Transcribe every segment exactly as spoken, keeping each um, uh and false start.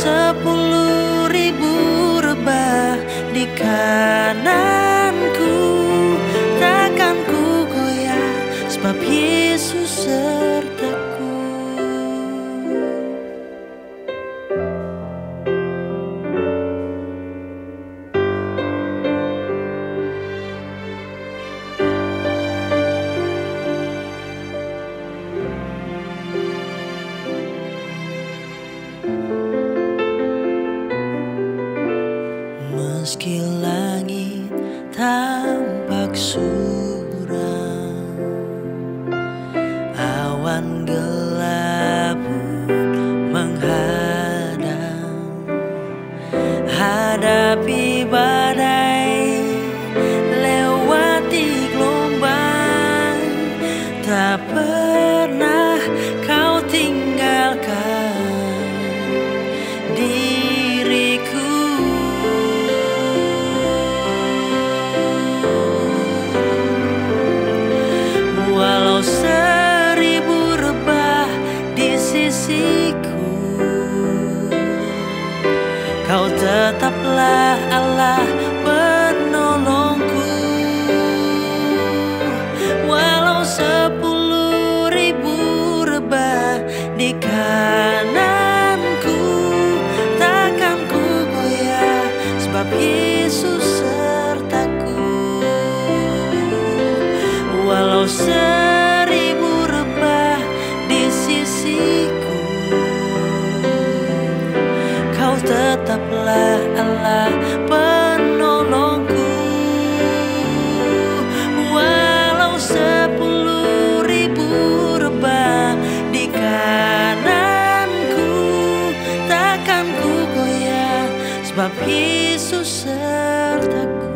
sepuluh ribu rebah di kananku, takkan ku goyah sebab Yesus sertaku. Meski langit tampak suram, awan gelap pun menghadang, hadapi badai, lewati gelombang, tak pernah kau tinggalkan diriku. Walau seribu rebah di sisiku, kau tetaplah Allah penolongku. Walau sepuluh ribu rebah di kananku, takkan ku goyah sebab Yesus sertaku. Walau seribu rebah di sisiku, kau tetaplah Allah penolongku. Walau sepuluh ribu rebah di kananku, takkan ku goyah sebab Yesus sertaku.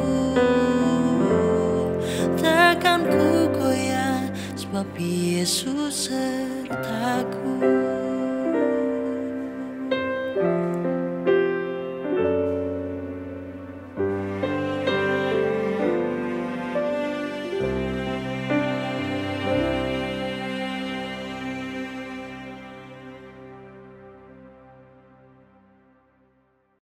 Takkan ku goyah sebab Yesus sertaku.